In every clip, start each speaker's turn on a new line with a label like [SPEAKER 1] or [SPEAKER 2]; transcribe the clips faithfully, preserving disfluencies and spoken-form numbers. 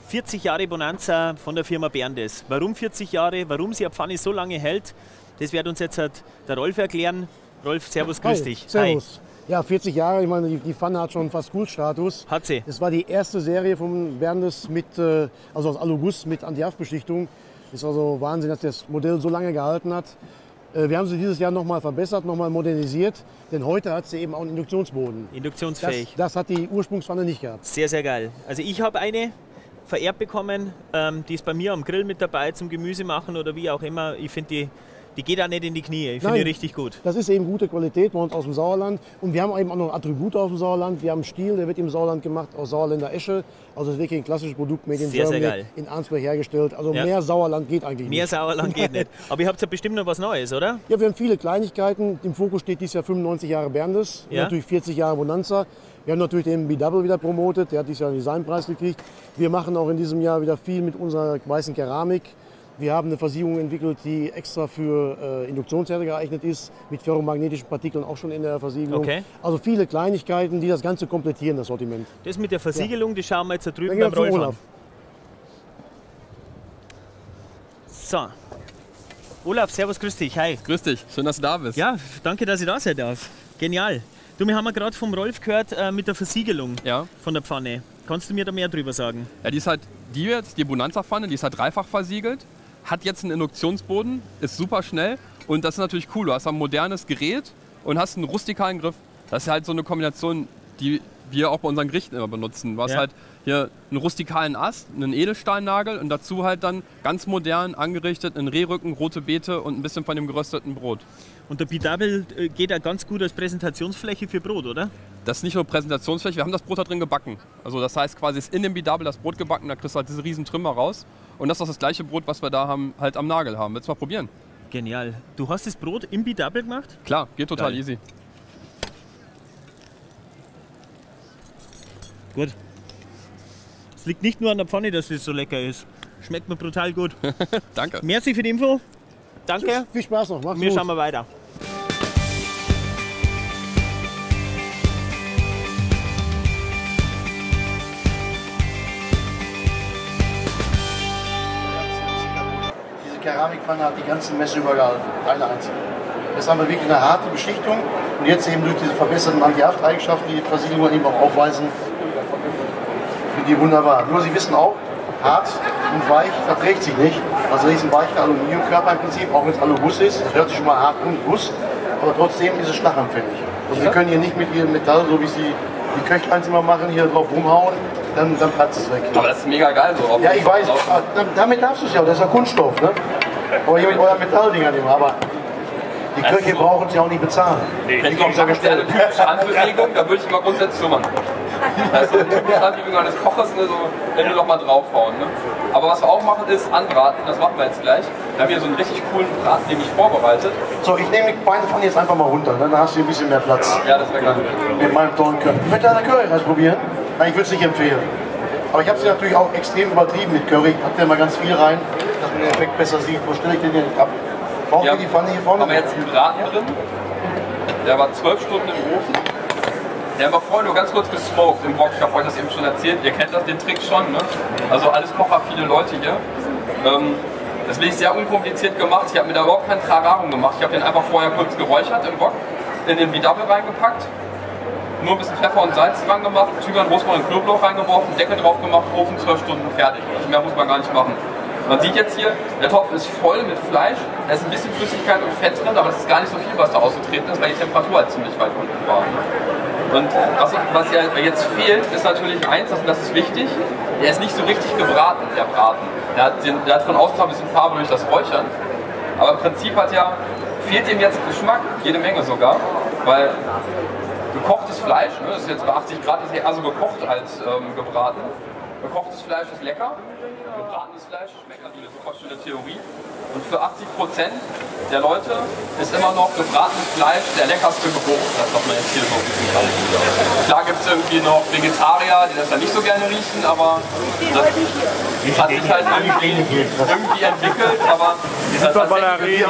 [SPEAKER 1] vierzig Jahre Bonanza von der Firma Berndes. Warum vierzig Jahre? Warum sie eine Pfanne so lange hält? Das wird uns jetzt halt der Rolf erklären. Rolf, servus, grüß
[SPEAKER 2] Hi,
[SPEAKER 1] dich.
[SPEAKER 2] Servus. Hi. Ja, vierzig Jahre, ich meine, die, die Pfanne hat schon fast Kultstatus.
[SPEAKER 1] Hat sie.
[SPEAKER 2] Das war die erste Serie von Berndes mit, also aus Aluguss mit Anti-Haft-Beschichtung. Ist also Wahnsinn, dass das Modell so lange gehalten hat. Wir haben sie dieses Jahr noch mal verbessert, noch mal modernisiert, denn heute hat sie eben auch einen Induktionsboden.
[SPEAKER 1] Induktionsfähig.
[SPEAKER 2] Das, das hat die Ursprungspfanne nicht gehabt.
[SPEAKER 1] Sehr, sehr geil. Also ich habe eine vererbt bekommen, ähm, die ist bei mir am Grill mit dabei zum Gemüse machen oder wie auch immer. Ich finde, die, die geht auch nicht in die Knie. Ich finde die richtig gut.
[SPEAKER 2] Das ist eben gute Qualität bei uns aus dem Sauerland. Und wir haben eben auch noch Attribute aus dem Sauerland. Wir haben einen Stiel, der wird im Sauerland gemacht aus Sauerländer Esche. Also das ist wirklich ein klassisches Produkt, made in
[SPEAKER 1] sehr,
[SPEAKER 2] Germany,
[SPEAKER 1] sehr geil.
[SPEAKER 2] In Arnsberg hergestellt. Also
[SPEAKER 1] ja.
[SPEAKER 2] mehr Sauerland geht eigentlich nicht.
[SPEAKER 1] Mehr Sauerland geht nicht. Aber ihr habt ja bestimmt noch was Neues, oder?
[SPEAKER 2] Ja, wir haben viele Kleinigkeiten. Im Fokus steht dieses Jahr fünfundneunzig Jahre Berndes,
[SPEAKER 1] ja.
[SPEAKER 2] natürlich vierzig Jahre Bonanza. Wir haben natürlich den B-Double wieder promotet, der hat dieses Jahr einen Designpreis gekriegt. Wir machen auch in diesem Jahr wieder viel mit unserer weißen Keramik. Wir haben eine Versiegelung entwickelt, die extra für äh, Induktionsherde geeignet ist, mit ferromagnetischen Partikeln auch schon in der Versiegelung.
[SPEAKER 1] Okay.
[SPEAKER 2] Also viele Kleinigkeiten, die das Ganze komplettieren, das Sortiment.
[SPEAKER 1] Das mit der Versiegelung, ja. das schauen wir jetzt da drüben
[SPEAKER 2] beim
[SPEAKER 1] Rolf
[SPEAKER 2] Olaf.
[SPEAKER 1] an. So. Olaf, servus, grüß dich, hi.
[SPEAKER 3] Grüß dich, schön, dass du da bist.
[SPEAKER 1] Ja, danke, dass ich da sein darf. Genial. Du, wir haben ja gerade vom Rolf gehört äh, mit der Versiegelung
[SPEAKER 3] ja.
[SPEAKER 1] von der Pfanne. Kannst du mir da mehr drüber sagen?
[SPEAKER 3] Ja, die ist halt, die jetzt, die Bonanza-Pfanne, die ist halt dreifach versiegelt, hat jetzt einen Induktionsboden, ist super schnell und das ist natürlich cool. Du hast ein modernes Gerät und hast einen rustikalen Griff. Das ist halt so eine Kombination, die wir auch bei unseren Gerichten immer benutzen. Du hast
[SPEAKER 1] ja.
[SPEAKER 3] halt hier einen rustikalen Ast, einen Edelstahnnagel und dazu halt dann ganz modern angerichtet einen Rehrücken, rote Beete und ein bisschen von dem gerösteten Brot.
[SPEAKER 1] Und der B-Double geht ja ganz gut als Präsentationsfläche für Brot, oder?
[SPEAKER 3] Das ist nicht nur Präsentationsfläche, wir haben das Brot da drin gebacken. Also das heißt quasi ist in dem B-Double das Brot gebacken, da kriegst du halt diese riesen Trümmer raus. Und das ist auch das gleiche Brot, was wir da haben, halt am Nagel haben. Willst du mal probieren?
[SPEAKER 1] Genial. Du hast das Brot im B-Double gemacht?
[SPEAKER 3] Klar, geht total
[SPEAKER 1] Geil.
[SPEAKER 3] easy.
[SPEAKER 1] Gut. Es liegt nicht nur an der Pfanne, dass es so lecker ist. Schmeckt mir brutal gut.
[SPEAKER 3] Danke.
[SPEAKER 1] Merci für die Info. Danke.
[SPEAKER 2] Tschüss, viel Spaß noch. Mach's
[SPEAKER 1] Wir
[SPEAKER 2] gut.
[SPEAKER 1] schauen mal weiter.
[SPEAKER 2] Diese Keramikpfanne hat die ganze Messe übergehalten. Keine einzige. Das haben wir wirklich eine harte Beschichtung. Und jetzt eben durch diese verbesserten Anti-Haft-Eigenschaften, die die Versiegelungen eben auch aufweisen, sind die wunderbar. Nur Sie wissen auch, hart und weich verträgt sich nicht. Also das ist ein weicher Aluminiumkörper im Prinzip, auch wenn es Aluguss ist. Das hört sich schon mal hart und Guss, aber trotzdem ist es schlachanfällig. Also Sie können hier nicht mit Ihrem Metall, so wie es die, die Köchleins immer machen, hier drauf rumhauen, dann, dann platzt es weg.
[SPEAKER 3] Aber das ist mega geil so.
[SPEAKER 2] Ja, ich weiß, damit darfst du es ja, das ist ja Kunststoff. Ne? Aber hier mit euren Metalldingern immer. Aber die Köche so. brauchen sie auch nicht bezahlen.
[SPEAKER 3] Nee, ich glaube, das ist ja eine typische Handbewegung, da würde ich mal grundsätzlich so machen. Das ist so eine typische Handbewegung eines Kochers, ne, so, wenn du noch mal draufhauen. Ne? Aber was wir auch machen, ist anbraten, das machen wir jetzt gleich. Wir haben hier so einen richtig coolen Braten, nämlich vorbereitet.
[SPEAKER 2] So, ich nehme die Beine von jetzt einfach mal runter, ne? Dann hast du ein bisschen mehr Platz.
[SPEAKER 3] Ja, das wäre geil.
[SPEAKER 2] Mit meinem tollen Curry. Ich möchte eine Curryreis probieren. Nein, ich würde es nicht empfehlen. Aber ich habe sie natürlich auch extrem übertrieben mit Curry. Ich packe da mal ganz viel rein, dass man den Effekt besser sieht. Wo stelle ich den hier ab? Braucht ihr die Pfanne hier vorne?
[SPEAKER 3] Haben wir jetzt einen Braten drin. Der war zwölf Stunden im Ofen. Der haben wir vorher nur ganz kurz gesmoked im Wok. Ich habe euch das eben schon erzählt. Ihr kennt das, den Trick schon. Ne? Also alles Kocher, viele Leute hier. Ähm, das bin ich sehr unkompliziert gemacht. Ich habe mir da überhaupt kein Trararum gemacht. Ich habe den einfach vorher kurz geräuchert im Wok, in den B-Double reingepackt. Nur ein bisschen Pfeffer und Salz dran gemacht, Zwiebeln, Rosmarin und Knoblauch reingeworfen, Deckel drauf gemacht, Ofen zwölf Stunden fertig. Also mehr muss man gar nicht machen. Man sieht jetzt hier, der Topf ist voll mit Fleisch, da ist ein bisschen Flüssigkeit und Fett drin, aber das ist gar nicht so viel, was da ausgetreten ist, weil die Temperatur halt ziemlich weit unten war. Und was, was ja jetzt fehlt, ist natürlich eins, und das ist wichtig, der ist nicht so richtig gebraten, der Braten. Der hat, den, der hat von außen ein bisschen Farbe durch das Räuchern, aber im Prinzip hat ja, fehlt ihm jetzt Geschmack, jede Menge sogar, weil gekochtes Fleisch, ne, das ist jetzt bei achtzig Grad, ist eher so gekocht als ähm, gebraten. Gekochtes Fleisch ist lecker, gebratenes Fleisch schmeckt natürlich, super schöne Theorie. Und für achtzig Prozent der Leute ist immer noch gebratenes Fleisch der leckerste Geruch, das was man jetzt hier so riechen kann. Klar gibt es irgendwie noch Vegetarier, die das dann nicht so gerne riechen, aber das hat sich halt irgendwie, irgendwie entwickelt. Aber das tatsächlich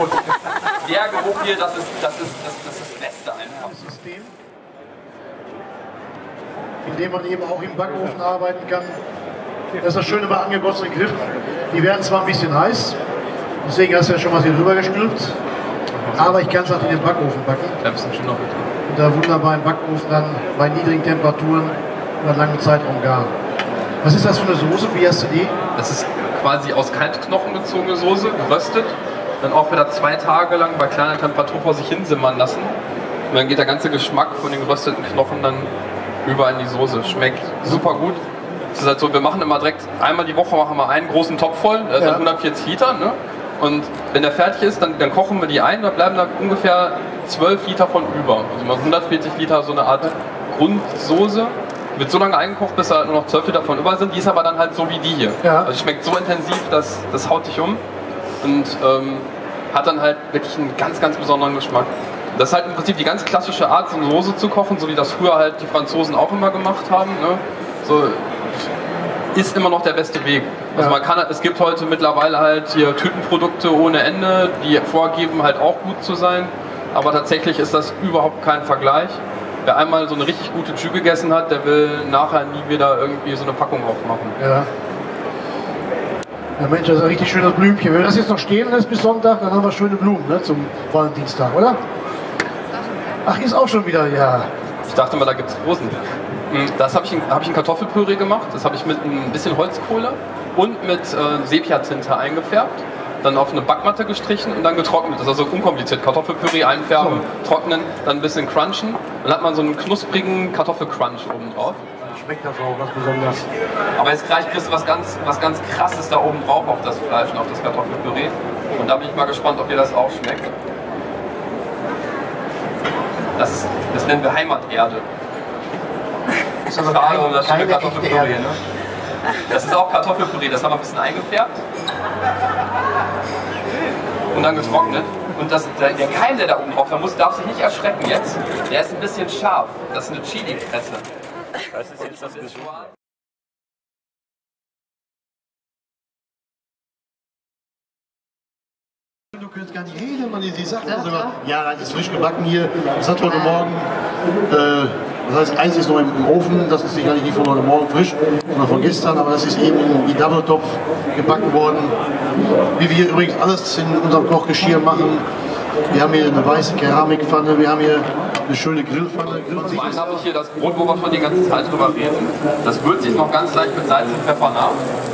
[SPEAKER 3] der Geruch hier, das ist das, ist, das, das, ist das Beste einfach.
[SPEAKER 2] System, in dem man eben auch im Backofen arbeiten kann. Das ist das Schöne bei angegossenen Griffen. Die werden zwar ein bisschen heiß, deswegen hast du ja schon mal hier drüber gestülpt, aber ich kann es auch in den Backofen backen. Und da wunderbar im Backofen dann bei niedrigen Temperaturen über langen Zeitraum garen. Was ist das für eine Soße? Wie hast du die?
[SPEAKER 3] Das ist quasi aus Kaltknochen gezogene Soße, geröstet, dann auch wieder zwei Tage lang bei kleiner Temperatur vor sich hin simmern lassen. Und dann geht der ganze Geschmack von den gerösteten Knochen dann über in die Soße. Schmeckt super gut. Es ist halt so, wir machen immer direkt einmal die Woche machen wir einen großen Topf voll, das sind ja. hundertvierzig Liter. Ne? Und wenn der fertig ist, dann, dann kochen wir die ein, da bleiben da ungefähr zwölf Liter von über. Also mal hundertvierzig Liter so eine Art Grundsoße. Wird so lange eingekocht, bis da nur noch zwölf Liter von über sind. Die ist aber dann halt so wie die hier. Ja. Also schmeckt so intensiv, dass das haut dich um. Und ähm, hat dann halt wirklich einen ganz, ganz besonderen Geschmack. Das ist halt im Prinzip die ganz klassische Art, so eine Soße zu kochen, so wie das früher halt die Franzosen auch immer gemacht haben. Ne? So, ist immer noch der beste Weg. Also ja. man kann, es gibt heute mittlerweile halt hier Tütenprodukte ohne Ende, die vorgeben halt auch gut zu sein. Aber tatsächlich ist das überhaupt kein Vergleich. Wer einmal so eine richtig gute Jus gegessen hat, der will nachher nie wieder irgendwie so eine Packung aufmachen.
[SPEAKER 2] Ja. Ja Mensch, das ist ein richtig schönes Blümchen. Wenn das jetzt noch stehen lässt bis Sonntag, dann haben wir schöne Blumen, ne, zum Valentinstag, oder? Ach, ist auch schon wieder, ja.
[SPEAKER 3] Ich dachte mal, da gibt es Rosen. Das habe ich, in, hab ich in Kartoffelpüree gemacht. Das habe ich mit ein bisschen Holzkohle und mit äh, Sepia-Tinte eingefärbt. Dann auf eine Backmatte gestrichen und dann getrocknet. Das ist also unkompliziert. Kartoffelpüree einfärben, so. trocknen, dann ein bisschen crunchen. Dann hat man so einen knusprigen Kartoffelcrunch oben drauf.
[SPEAKER 2] Schmeckt das auch ganz besonders.
[SPEAKER 3] Aber jetzt gleich kriegst du was ganz, was ganz Krasses da oben drauf auf das Fleisch und auf das Kartoffelpüree. Und da bin ich mal gespannt, ob dir das auch schmeckt. Das, ist, das nennen wir Heimaterde.
[SPEAKER 2] Das ist aber Schade, kein, das keine Kartoffelpüree, ne?
[SPEAKER 3] Das ist auch Kartoffelpüree, das haben wir ein bisschen eingefärbt und dann getrocknet. Und das, der, der Keim, der da oben drauf, da muss, darf sich nicht erschrecken jetzt. Der ist ein bisschen scharf. Das ist eine Chili-Presse. Das ist jetzt das Visual.
[SPEAKER 2] Du könntest gar nicht reden, man die sagt ja, sogar, ja, das ist frisch gebacken hier, das hat heute Morgen, äh, das heißt, eins ist noch im, im Ofen, das ist sicherlich nicht von heute Morgen frisch, sondern von gestern, aber das ist eben in Double-Topf gebacken worden. Wie wir übrigens alles in unserem Kochgeschirr machen. Wir haben hier eine weiße Keramikpfanne, wir haben hier eine schöne Grillpfanne.
[SPEAKER 3] Zum einen habe ich hier das Brot, wo wir schon die ganze Zeit drüber reden. Das würzt sich noch ganz leicht mit Salz und Pfeffer nach.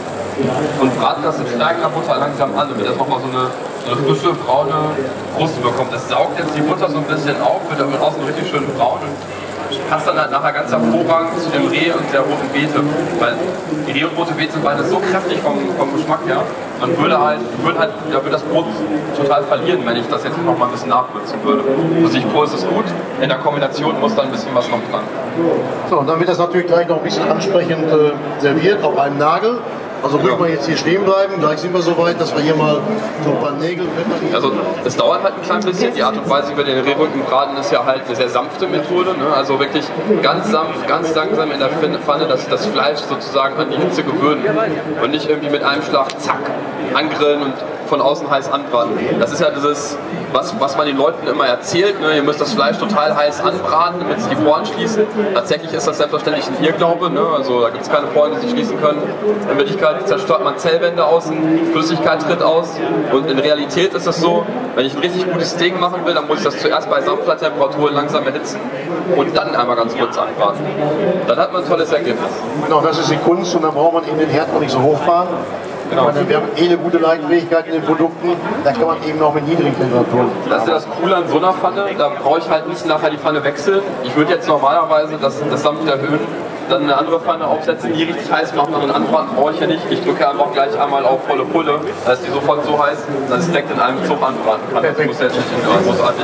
[SPEAKER 3] Und braten das in steigender Butter langsam an, damit das nochmal so eine, so eine frische, braune Kruste bekommt. Das saugt jetzt die Butter so ein bisschen auf, wird dann außen richtig schön braun und passt dann halt nachher ganz hervorragend zu dem Reh und der roten Beete. Weil die Reh und rote Beete sind beide so kräftig vom, vom Geschmack her, man würde halt, würde halt, da würde das Brot total verlieren, wenn ich das jetzt noch mal ein bisschen nachwürzen würde. Also ich Pro ist es gut, in der Kombination muss dann ein bisschen was noch dran.
[SPEAKER 2] So, und dann wird das natürlich gleich noch ein bisschen ansprechend äh, serviert auf einem Nagel. Also ruhig mal jetzt hier stehen bleiben, gleich sind wir so weit, dass wir hier mal so ein paar Nägel...
[SPEAKER 3] Also es dauert halt ein klein bisschen, die Art und Weise über den Rehrücken braten ist ja halt eine sehr sanfte Methode, ne? Also wirklich ganz sanft, ganz langsam in der Pfanne das, das Fleisch sozusagen an die Hitze gewöhnen und nicht irgendwie mit einem Schlag zack angrillen und von außen heiß anbraten. Das ist ja dieses, was, was man den Leuten immer erzählt, ne? Ihr müsst das Fleisch total heiß anbraten, damit sie die Poren schließen. Tatsächlich ist das selbstverständlich ein Irrglaube, ne? Also da gibt es keine Poren, die sich schließen können. In Wirklichkeit zerstört man Zellwände außen, Flüssigkeit tritt aus und in Realität ist es so, wenn ich ein richtig gutes Steak machen will, dann muss ich das zuerst bei sanfter Temperatur langsam erhitzen und dann einmal ganz kurz anbraten. Dann hat man ein tolles Ergebnis.
[SPEAKER 2] Genau, das ist die Kunst und dann braucht man eben den Herd auch nicht so hochfahren. Genau. Meine, wir haben eh eine gute Leitfähigkeit in den Produkten, da kann man eben auch mit niedrigen Temperaturen.
[SPEAKER 3] Das ist ja das Coole an so einer Pfanne, da brauche ich halt nicht nachher die Pfanne wechseln. Ich würde jetzt normalerweise das, das sanft erhöhen, dann eine andere Pfanne aufsetzen, die richtig heiß machen und anbraten brauche ich ja nicht. Ich drücke einfach gleich einmal auf volle Pulle, da ist die sofort so heiß, dass ich direkt in einem Zug anbraten kann. Das muss jetzt nicht großartig.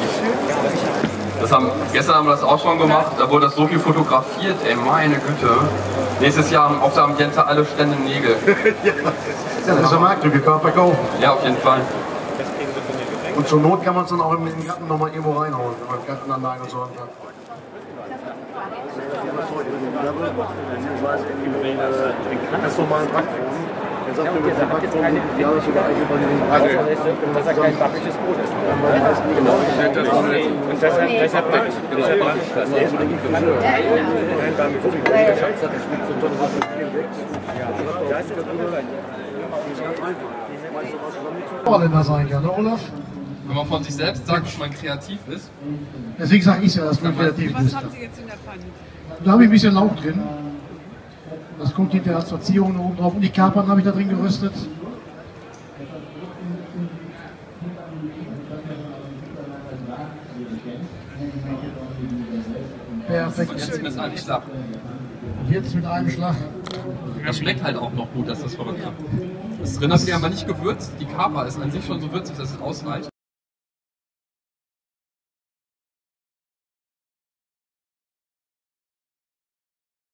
[SPEAKER 3] Das haben, gestern haben wir das auch schon gemacht, da wurde das so viel fotografiert, ey, meine Güte. Nächstes Jahr haben auf der Ambiente alle Stände Nägel.
[SPEAKER 2] Ja, das ist eine Marktlücke, kann man verkaufen.
[SPEAKER 3] Ja, auf jeden Fall.
[SPEAKER 2] Und zur Not kann man es dann auch im Garten nochmal irgendwo reinhauen, wenn man Gartenanlage und so hat. Beziehungsweise in den ganz normalen Backofen. Er sagt, wir haben jetzt keine Jahres- oder Eigenverantwortung.
[SPEAKER 4] Und dass er kein backiges Brot ist. Genau, und deshalb, deshalb mag ich deshalb mag ich das. Kein backiges Brot. Der Scheißsache schmeckt so toll, was wir hier weg. Ja, da ist jetzt andere rein. Das ist ganz einfach.
[SPEAKER 2] Vorländer sein kann, oder Olaf?
[SPEAKER 3] Wenn man von sich selbst sagt, dass man kreativ ist.
[SPEAKER 2] Deswegen sage ich ja, dass man kreativ ist.
[SPEAKER 5] Was haben Sie jetzt in der Pfanne?
[SPEAKER 2] Da habe ich ein bisschen Lauch drin. Das kommt hinterher als Verzierung oben drauf. Und die Kapern habe ich da drin geröstet. Perfekt.
[SPEAKER 3] Und jetzt mit einem Schlag.
[SPEAKER 2] Jetzt mit einem Schlag.
[SPEAKER 3] Das schmeckt halt auch noch gut, das ist das Verrückte. Das Rind haben die aber nicht gewürzt. Die Kapa ist an sich schon so würzig, dass es ausreicht.